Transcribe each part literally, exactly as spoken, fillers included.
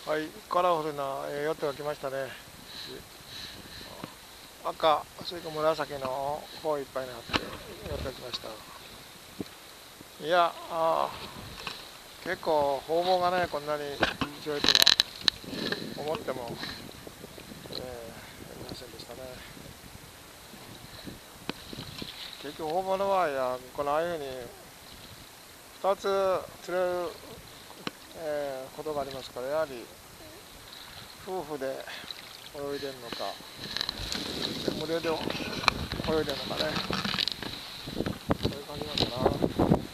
はい、カラフルな、えー、ヨットが来ましたね。赤、それから紫の方いっぱいになってヨットが来ました。いや、あ結構方々がね、こんなに強いとは思っても、えー、いませんでしたね。結局方々の場合は、このああいうふうにふたつ釣れる、えー、ことがありますから、やはり夫婦で泳いでるのか、無料で泳いでるのかね、そういう感じなのかな。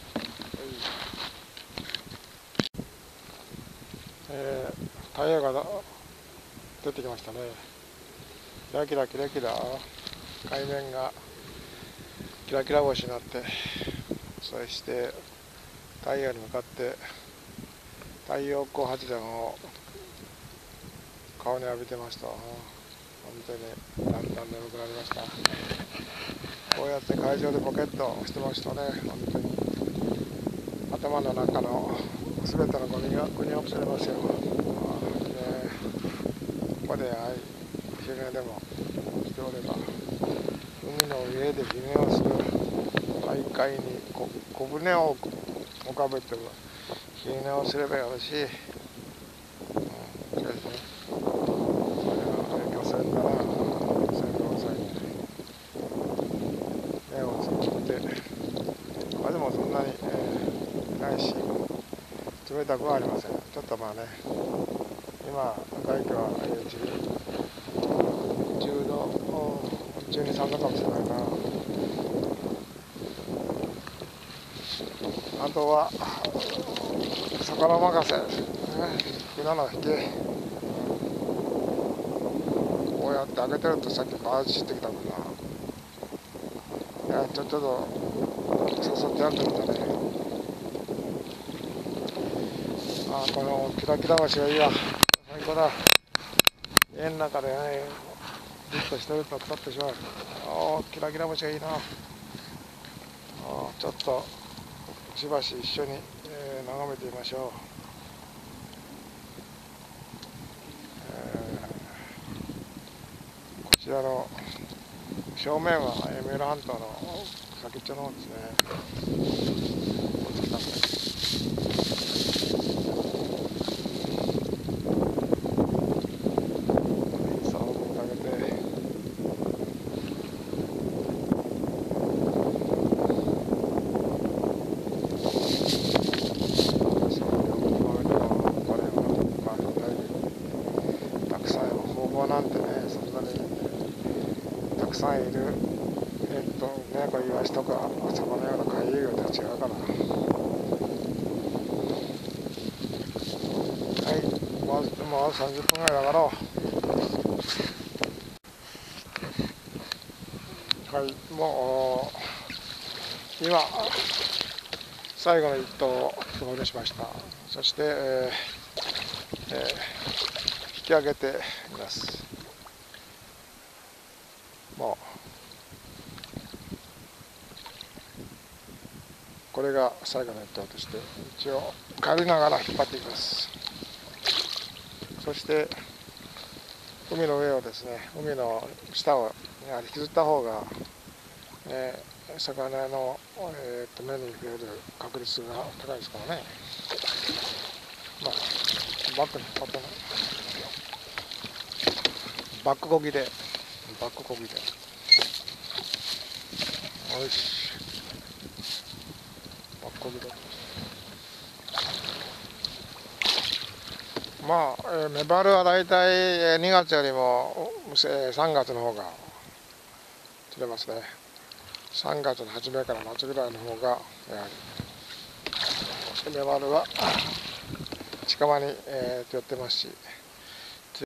えー、タイヤが出てきましたね。キラキラキラキラ海面がキラキラ星になって、そして太陽に向かって太陽光発電を顔に浴びてますと、本当にだんだん眠くなりました。こうやって海上でポケットしてますとね、本当に頭の中の全てのゴミがゴミを忘れますよ。ここで昼寝でもしておれば、海の上で昼寝をする大海にこ小舟を浮かべて昼寝をすればよろしい。うん、そうですね。それが漁船だな、船頭さんに目をつぶって、風もそんなに、えー、ないし、冷たくはありません。ちょっとまあね、今、外気はじゅうど、じゅうに、さんどかもしれないな。あとは、魚任せですね。船の引き。こうやって開けてるとさっきバーッ走ってきたもんな。いや、ちょっと誘ってやってみたね。あ、このキラキラ橋がいいわ。最高だ。家の中でね、じっとしてると立ってしまう。おー、キラキラ橋がいいな。おちょっとしばし一緒に、えー、眺めてみましょう。えー、こちらの正面は三浦半島の先っちょの方ですね。こっち来たんで。なんてね、そんなにたくさんいる、えっとね、これイワシとか魚のような海遊魚とは違うから。はい、もうもうさんじゅっぷんぐらいだから。はい、もう今最後の一頭を投入しました。そして、えーえー、引き上げています。もうこれが最後の一頭として一応借りながら引っ張っていきます。そして海の上をですね、海の下をやはり引きずった方が、ね、魚の、えー、と目に触れる確率が高いですからね。まあバックに引っ張ってない。バックこぎでバックこぎでよし、バックこぎでまあ、えー、メバルはだいたいにがつよりも、えー、さんがつの方が釣れますね。さんがつの初めから末ぐらいの方がやはりメバルは近場に、えー、寄ってますし。